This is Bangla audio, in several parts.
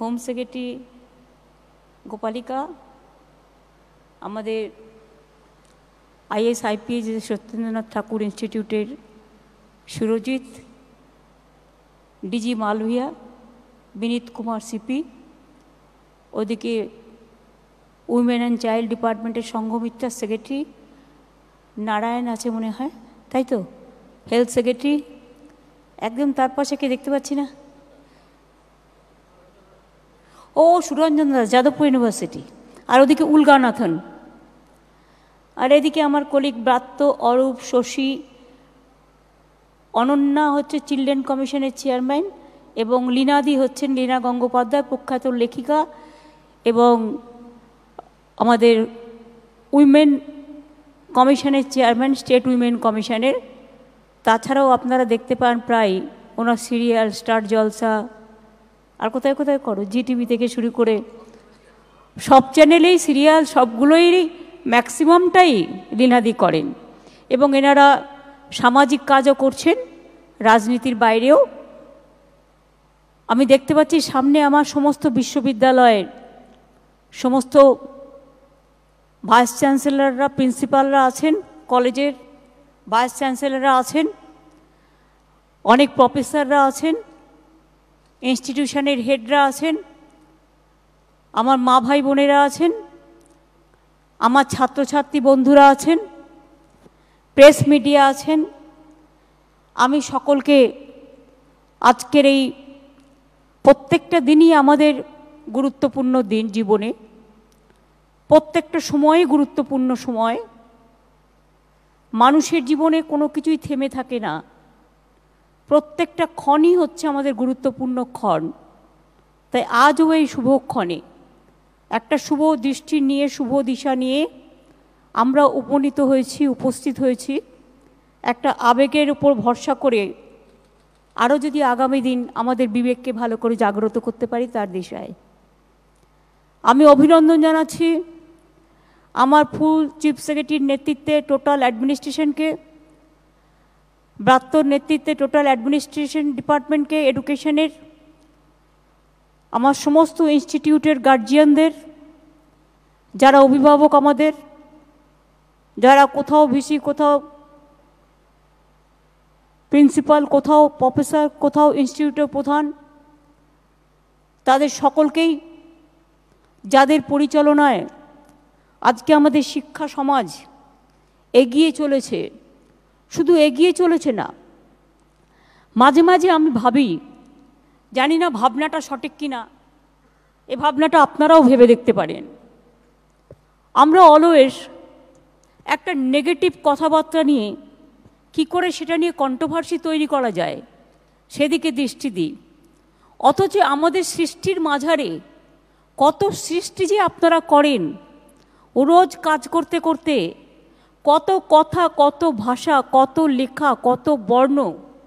হোম সেক্রেটারি গোপালিকা, আমাদের IAS-IPS সত্যেন্দ্রনাথ ঠাকুর ইনস্টিটিউটের সুরজিৎ, ডিজি মালভিয়া, বিনীত কুমার সিপি, ওদিকে উইমেন অ্যান্ড চাইল্ড ডিপার্টমেন্টের সংঘমিত্রার সেক্রেটারি নারায়ণ আছে মনে হয়, তাই তো, হেলথ সেক্রেটারি, একদম তার পাশে কে দেখতে পাচ্ছি না, ও সুরঞ্জন দাস, যাদবপুর ইউনিভার্সিটি, আর ওদিকে উলগানাথন, আর এদিকে আমার কলিগ ব্রাত্য, অরূপ, শশী, অনন্যা হচ্ছে চিলড্রেন কমিশনের চেয়ারম্যান, এবং লীনাদি হচ্ছেন লীনা গঙ্গোপাধ্যায়, প্রখ্যাত লেখিকা, এবং আমাদের উইমেন কমিশনের চেয়ারম্যান, স্টেট উইমেন কমিশনের। তাছাড়াও আপনারা দেখতে পান প্রায় ওনার সিরিয়াল স্টার জলসা, আর কোথায় কোথায় করো, GTV থেকে শুরু করে সব চ্যানেলেই সিরিয়াল, সবগুলোই ম্যাক্সিমামটাই লীনাদি করেন, এবং এনারা সামাজিক কাজও করছেন রাজনীতির বাইরেও। আমি দেখতে পাচ্ছি সামনে আমার সমস্ত বিশ্ববিদ্যালয়ের সমস্ত ভাইস চ্যান্সেলররা, প্রিন্সিপালরা আছেন, কলেজের ভাইস চ্যান্সেলররা আছেন, অনেক প্রফেসররা আছেন, ইনস্টিটিউশনের হেডরা আছেন, আমার মা ভাই বোনেরা আছেন, আমার ছাত্রছাত্রী বন্ধুরা আছেন, প্রেস মিডিয়া আছেন। আমি সকলকে আজকের এই প্রত্যেকটা দিনই আমাদের গুরুত্বপূর্ণ দিন, জীবনে প্রত্যেকটা সময়ই গুরুত্বপূর্ণ সময়। মানুষের জীবনে কোনো কিছুই থেমে থাকে না, প্রত্যেকটা ক্ষণই হচ্ছে আমাদের গুরুত্বপূর্ণ ক্ষণ। তাই আজও এই শুভক্ষণে একটা শুভ দৃষ্টি নিয়ে, শুভ দিশা নিয়ে আমরা উপনীত হয়েছি, উপস্থিত হয়েছি, একটা আবেগের উপর ভরসা করে আরও যদি আগামী দিন আমাদের বিবেককে ভালো করে জাগ্রত করতে পারি তার দিশায়। আমি অভিনন্দন জানাচ্ছি আমার ফুল চিফ সেক্রেটারির নেতৃত্বে টোটাল অ্যাডমিনিস্ট্রেশনকে, ব্রাত্যর নেতৃত্বে টোটাল অ্যাডমিনিস্ট্রেশন ডিপার্টমেন্টকে, এডুকেশনের, আমার সমস্ত ইনস্টিটিউটের গার্জিয়ানদের, যারা অভিভাবক আমাদের, যারা কোথাও ভিসি, কোথাও প্রিন্সিপাল, কোথাও প্রফেসর, কোথাও ইনস্টিটিউটের প্রধান, তাদের সকলকেই, যাদের পরিচালনায় আজকে আমাদের শিক্ষা সমাজ এগিয়ে চলেছে। শুধু এগিয়ে চলেছে না, মাঝে মাঝে আমি ভাবি, জানি না ভাবনাটা সঠিক কিনা, এ ভাবনাটা আপনারাও ভেবে দেখতে পারেন, আমরা অলওয়েজ একটা নেগেটিভ কথাবার্তা নিয়ে কি করে সেটা নিয়ে কন্ট্রোভার্সি তৈরি করা যায় সেদিকে দৃষ্টি দিই। অথচ আমাদের সৃষ্টির মাঝারে কত সৃষ্টি যে আপনারা করেন, রোজ কাজ করতে করতে কত কথা, কত ভাষা, কত লেখা, কত বর্ণ,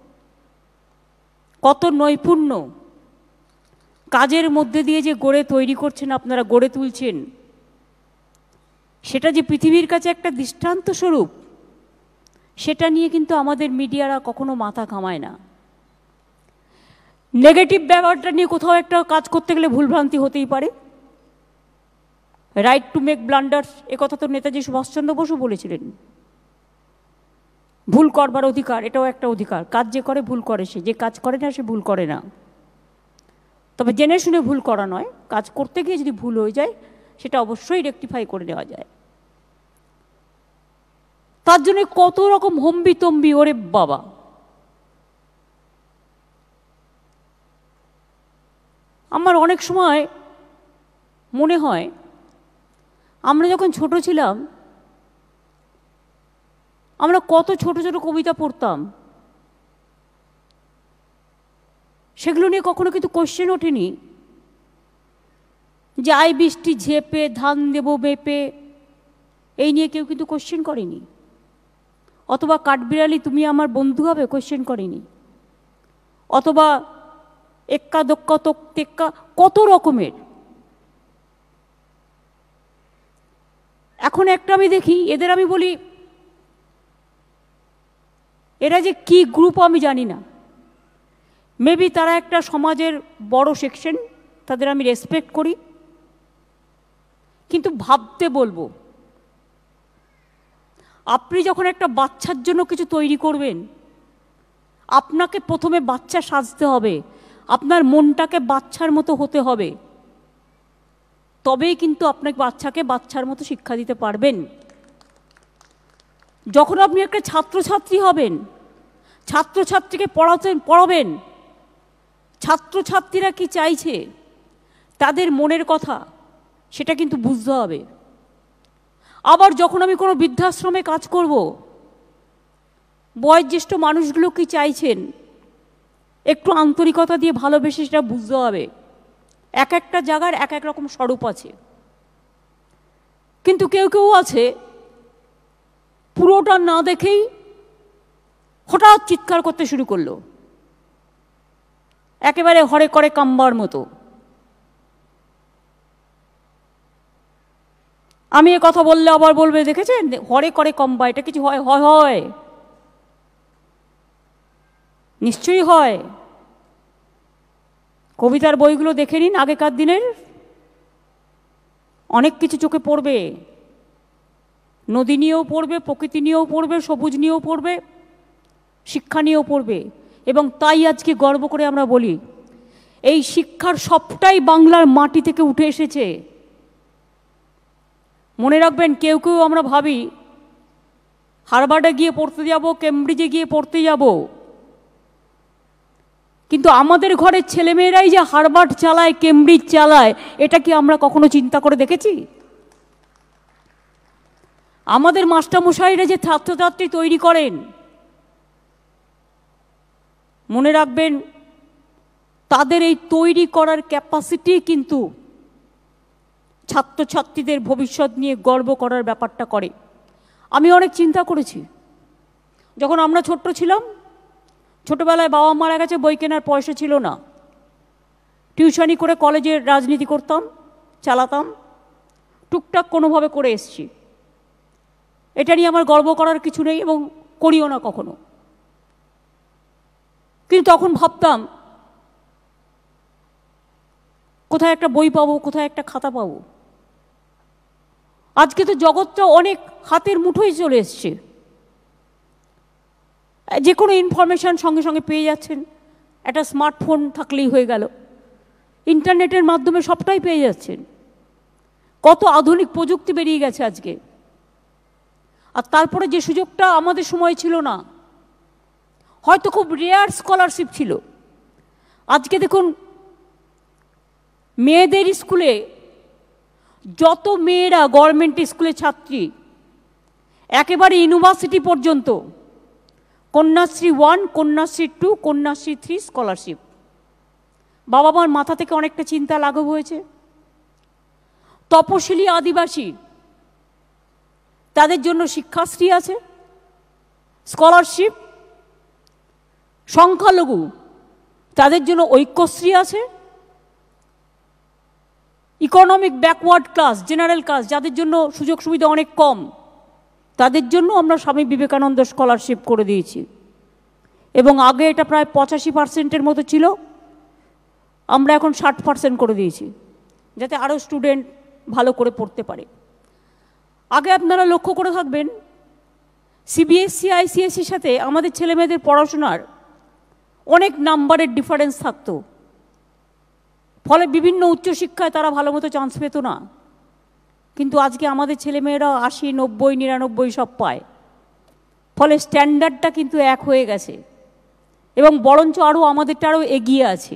কত নৈপুণ্য কাজের মধ্যে দিয়ে যে গড়ে তৈরি করছেন, আপনারা গড়ে তুলছেন, সেটা যে পৃথিবীর কাছে একটা দৃষ্টান্ত স্বরূপ, সেটা নিয়ে কিন্তু আমাদের মিডিয়ারা কখনো মাথা ঘামায় না। নেগেটিভ ব্যাপারটা নিয়ে কোথাও একটা কাজ করতে গেলে ভুলভ্রান্তি হতেই পারে, রাইট টু মেক ব্লান্ডার্স, এ কথা তো নেতাজি সুভাষচন্দ্র বসু বলেছিলেন। ভুল করবার অধিকার, এটাও একটা অধিকার, কাজ যে করে ভুল করে, সে যে কাজ করে না সে ভুল করে না, তবে জেনে শুনে ভুল করা নয়, কাজ করতে গিয়ে যদি ভুল হয়ে যায় সেটা অবশ্যই রেকটিফাই করে নেওয়া যায়। তার জন্য কত রকম হম্বি তম্বি, ওরে বাবা। আমার অনেক সময় মনে হয় আমরা যখন ছোট ছিলাম আমরা কত ছোট ছোট কবিতা পড়তাম, সেগুলো নিয়ে কখনো কিন্তু কোশ্চেন ওঠেনি যে আই বৃষ্টি ঝেপে ধান দেব মেপে, এই নিয়ে কেউ কিন্তু কোশ্চেন করেনি। অথবা কাঠবিড়ালি তুমি আমার বন্ধু হবে, কোশ্চেন করেনি। অথবা এক্কা দোক্কা তোক টেক্কা, কত রকমের। এখন একটা আমি দেখি, এদের আমি বলি এরা যে কি গ্রুপ আমি জানি না, মেবি তারা একটা সমাজের বড় সেকশন, তাদের আমি রেসপেক্ট করি, কিন্তু ভাবতে বলবো, আপনি যখন একটা বাচ্চার জন্য কিছু তৈরি করবেন, আপনাকে প্রথমে বাচ্চা সাজতে হবে, আপনার মনটাকে বাচ্চার মতো হতে হবে, তবেই কিন্তু আপনাকে বাচ্চাকে বাচ্চার মতো শিক্ষা দিতে পারবেন। যখন আপনি একটা ছাত্রছাত্রী হবেন, ছাত্রছাত্রীকে পড়াবেন, ছাত্রছাত্রীরা কি চাইছে, তাদের মনের কথা, সেটা কিন্তু বুঝতে হবে। আবার যখন আমি কোনো বৃদ্ধাশ্রমে কাজ করব, বয়োজ্যেষ্ঠ মানুষগুলো কি চাইছেন, একটু আন্তরিকতা দিয়ে ভালোবেসে সেটা বুঝতে হবে। এক একটা জায়গার এক এক রকম স্বরূপ আছে। কিন্তু কেউ কেউ আছে পুরোটা না দেখেই হঠাৎ চিৎকার করতে শুরু করলো, একেবারে হরে করে কাম্বার মতো। আমি এ কথা বললে আবার বলবে, দেখেছেন হরে করে কম্বা, এটা কিছু হয়? হয়, নিশ্চয়ই হয়। কবিতার বইগুলো দেখে নিন আগেকার দিনের, অনেক কিছু চোখে পড়বে। নদী নিয়েও পড়বে, প্রকৃতি নিয়েও পড়বে, সবুজ নিয়েও পড়বে, শিক্ষা নিয়েও পড়বে। এবং তাই আজকে গর্ব করে আমরা বলি, এই শিক্ষার সবটাই বাংলার মাটি থেকে উঠে এসেছে। মনে রাখবেন, কেউ কেউ আমরা ভাবি হার্ভার্ডে গিয়ে পড়তে যাব, কেমব্রিজে গিয়ে পড়তে যাব, কিন্তু আমাদের ঘরের ছেলেমেয়েরাই যে হার্ভার্ড চালায়, কেমব্রিজ চালায়, এটা কি আমরা কখনো চিন্তা করে দেখেছি? আমাদের মাস্টারমশাইরা যে ছাত্রছাত্রী তৈরি করেন, মনে রাখবেন তাদের এই তৈরি করার ক্যাপাসিটি কিন্তু ছাত্রছাত্রীদের ভবিষ্যৎ নিয়ে গর্ব করার ব্যাপারটা করে। আমি অনেক চিন্তা করেছি, যখন আমরা ছোট্ট ছিলাম, ছোটবেলায় বাবা মারা গেছে, বই কেনার পয়সা ছিল না, টিউশনি করে কলেজের রাজনীতি করতাম, চালাতাম, টুকটাক কোনোভাবে করে এসছি। এটা নিয়ে আমার গর্ব করার কিছু নেই এবং করিও না কখনো। কিন্তু তখন ভাবতাম কোথায় একটা বই পাবো, কোথায় একটা খাতা পাবো। আজকে তো জগৎটা অনেক হাতের মুঠোয় চলে এসছে, যে কোনো ইনফরমেশন সঙ্গে সঙ্গে পেয়ে যাচ্ছেন। একটা স্মার্টফোন থাকলেই হয়ে গেল, ইন্টারনেটের মাধ্যমে সবটাই পেয়ে যাচ্ছেন। কত আধুনিক প্রযুক্তি বেরিয়ে গেছে আজকে। আর তারপরে যে সুযোগটা আমাদের সময় ছিল না, হয়তো খুব রেয়ার স্কলারশিপ ছিল। আজকে দেখুন, মেয়েদের স্কুলে যত মেয়েরা গভর্নমেন্ট স্কুলের ছাত্রী, একেবারে ইউনিভার্সিটি পর্যন্ত কন্যাশ্রী 1, কন্যাশ্রী 2, কন্যাশ্রী 3 স্কলারশিপ। বাবা মার মাথা থেকে অনেকটা চিন্তা লাঘব হয়েছে। তপশিলি আদিবাসী, তাদের জন্য শিক্ষাশ্রী আছে, স্কলারশিপ। সংখ্যালঘু, তাদের জন্য ঐক্যশ্রী আছে। Economic backward class, general class, যাদের জন্য সুযোগ সুবিধা অনেক কম, তাদের জন্য আমরা স্বামী বিবেকানন্দ স্কলারশিপ করে দিয়েছি। এবং আগে এটা প্রায় 85% মতো ছিল, আমরা এখন 60% করে দিয়েছি, যাতে আরও স্টুডেন্ট ভালো করে পড়তে পারে। আগে আপনারা লক্ষ্য করে থাকবেন, সিবিএসসি আইসিএসসির সাথে আমাদের ছেলেমেয়েদের পড়াশোনার অনেক নাম্বারের ডিফারেন্স থাকতো, ফলে বিভিন্ন উচ্চশিক্ষায় তারা ভালো মতো চান্স পেত না। কিন্তু আজকে আমাদের ছেলেমেয়েরা 80, 90, 99 সব পায়, ফলে স্ট্যান্ডার্ডটা কিন্তু এক হয়ে গেছে এবং বরঞ্চ আরও আমাদেরটা আরও এগিয়ে আছে।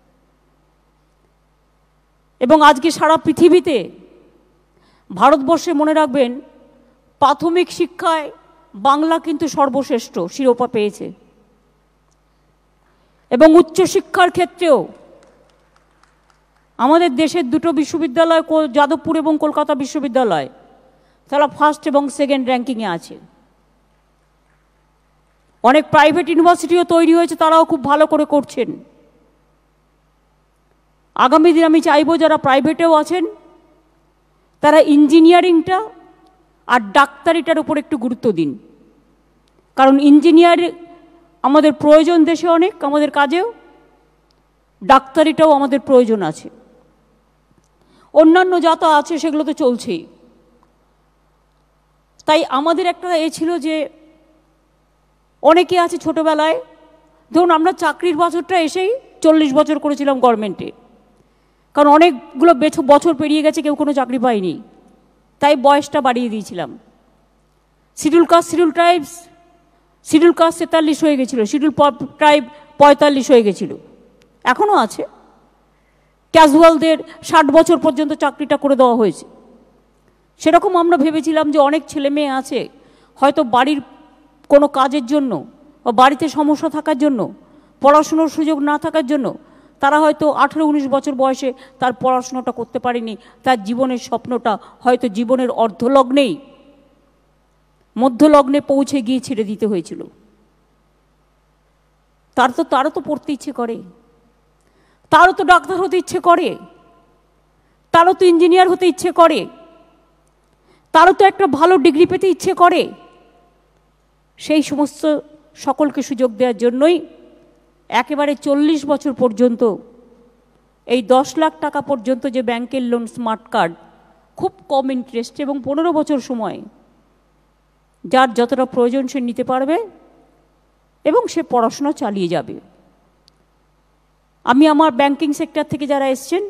এবং আজকে সারা পৃথিবীতে, ভারতবর্ষে মনে রাখবেন, প্রাথমিক শিক্ষায় বাংলা কিন্তু সর্বশ্রেষ্ঠ শিরোপা পেয়েছে। এবং উচ্চশিক্ষার ক্ষেত্রেও আমাদের দেশের দুটো বিশ্ববিদ্যালয়, যাদবপুর এবং কলকাতা বিশ্ববিদ্যালয়, তারা ফার্স্ট এবং সেকেন্ড র্যাঙ্কিংয়ে আছে। অনেক প্রাইভেট ইউনিভার্সিটিও তৈরি হয়েছে, তারাও খুব ভালো করে করছেন। আগামী দিন আমি চাইব যারা প্রাইভেটেও আছেন, তারা ইঞ্জিনিয়ারিংটা আর ডাক্তারিটার উপর একটু গুরুত্ব দিন। কারণ ইঞ্জিনিয়ার আমাদের প্রয়োজন দেশে অনেক, আমাদের কাজেও ডাক্তারিটাও আমাদের প্রয়োজন আছে। অন্যান্য যা আছে সেগুলো তো চলছেই। তাই আমাদের একটা ছিল যে অনেকে আছে ছোটোবেলায়, ধরুন আমরা চাকরির বছরটা এসেই 40 বছর করেছিলাম গভর্নমেন্টে, কারণ অনেকগুলো বছর পেরিয়ে গেছে, কেউ কোনো চাকরি পায়নি, তাই বয়সটা বাড়িয়ে দিয়েছিলাম। Schedule caste, schedule tribes, schedule caste 43 হয়ে গেছিলো, শিডিউল ট্রাইব 45 হয়ে গেছিলো, এখনও আছে। ক্যাজুয়ালদের 60 বছর পর্যন্ত চাকরিটা করে দেওয়া হয়েছে। সেরকম আমরা ভেবেছিলাম যে অনেক ছেলে মেয়ে আছে হয়তো বাড়ির কোনো কাজের জন্য বা বাড়িতে সমস্যা থাকার জন্য, পড়াশুনোর সুযোগ না থাকার জন্য তারা হয়তো 18-19 বছর বয়সে তার পড়াশুনোটা করতে পারেনি, তার জীবনের স্বপ্নটা হয়তো জীবনের অর্ধলগ্নেই মধ্যলগ্নে পৌঁছে গিয়ে ছেড়ে দিতে হয়েছিল। তারও তো পড়তে ইচ্ছে করে, তারও তো ডাক্তার হতে ইচ্ছে করে, তারও তো ইঞ্জিনিয়ার হতে ইচ্ছে করে, তারও তো একটা ভালো ডিগ্রি পেতে ইচ্ছে করে। সেই সমস্ত সকলকে সুযোগ দেওয়ার জন্যই একেবারে 40 বছর পর্যন্ত এই 10 লাখ টাকা পর্যন্ত যে ব্যাংকের লোন, স্মার্ট কার্ড, খুব কম ইন্টারেস্ট এবং 15 বছর সময় যার যতটা প্রয়োজন সে নিতে পারবে এবং সে পড়াশোনা চালিয়ে যাবে। আমি আমার ব্যাংকিং সেক্টর থেকে যারা এসছেন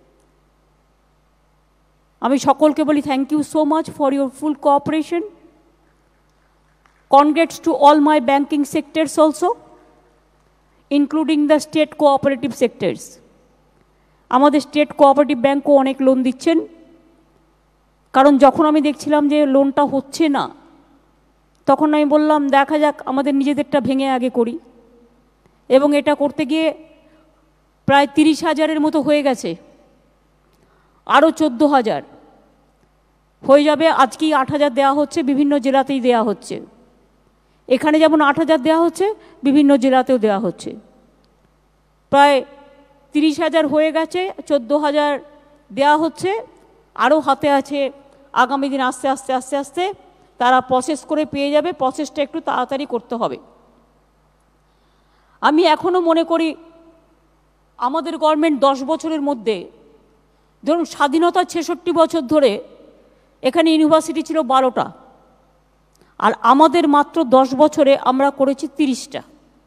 আমি সকলকে বলি thank you so much for your full cooperation. Congrats to all my banking sectors also, including the state cooperative sectors. আমাদের স্টেট কোঅপারেটিভ ব্যাংকও অনেক লোন দিচ্ছেন, কারণ যখন আমি দেখছিলাম যে লোনটা হচ্ছে না তখন আমি বললাম দেখা যাক আমাদের নিজেদেরটা ভেঙে আগে করি, এবং এটা করতে গিয়ে প্রায় 30,000-এর মতো হয়ে গেছে, আরও 14,000 হয়ে যাবে। আজকেই 8,000 দেওয়া হচ্ছে, বিভিন্ন জেলাতেই দেওয়া হচ্ছে। এখানে যেমন 8,000 দেওয়া হচ্ছে, বিভিন্ন জেলাতেও দেওয়া হচ্ছে। প্রায় 30,000 হয়ে গেছে, 14,000 দেওয়া হচ্ছে, আরও হাতে আছে। আগামী দিন আস্তে আস্তে আস্তে আস্তে তারা প্রসেস করে পেয়ে যাবে। প্রসেসটা একটু তাড়াতাড়ি করতে হবে। আমি এখনও মনে করি আমাদের গভর্নমেন্ট 10 বছরের মধ্যে, ধরুন স্বাধীনতার 66 বছর ধরে এখানে ইউনিভার্সিটি ছিল 12টা, আর আমাদের মাত্র 10 বছরে আমরা করেছি 30টা।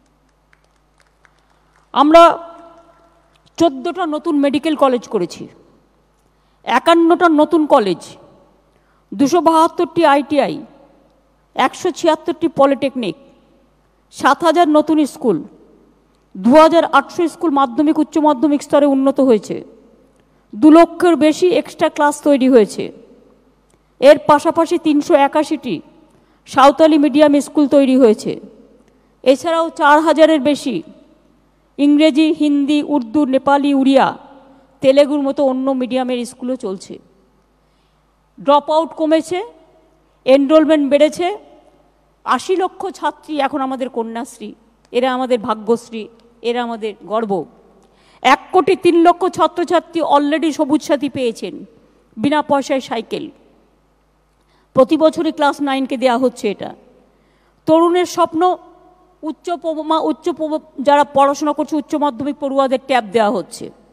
আমরা 14টা নতুন মেডিকেল কলেজ করেছি, 51টা নতুন কলেজ, 272টি ITI, 176টি পলিটেকনিক, 7,000 নতুন স্কুল, 2,800 স্কুল মাধ্যমিক উচ্চ মাধ্যমিক স্তরে উন্নত হয়েছে, 2 লক্ষের বেশি এক্সট্রা ক্লাস তৈরি হয়েছে। এর পাশাপাশি 381টি সাঁওতালি মিডিয়াম স্কুল তৈরি হয়েছে। এছাড়াও 4,000-এর বেশি ইংরেজি, হিন্দি, উর্দু, নেপালি, উড়িয়া, তেলেগুর মতো অন্য মিডিয়ামের স্কুলও চলছে। ড্রপ আউট কমেছে, এনরোলমেন্ট বেড়েছে। 80 লক্ষ ছাত্রী এখন আমাদের কন্যাশ্রী, এরা আমাদের ভাগ্যশ্রী, এরা আমাদের গর্ব। 1,03,00,000 ছাত্রছাত্রী অলরেডি সবুজ সাথী পেয়েছেন, বিনা পয়সায় সাইকেল। প্রতি বছরই ক্লাস 9কে দেওয়া হচ্ছে। এটা তরুণের স্বপ্ন। যারা পড়াশোনা করছে উচ্চ মাধ্যমিক পড়ুয়াদের ট্যাব দেওয়া হচ্ছে।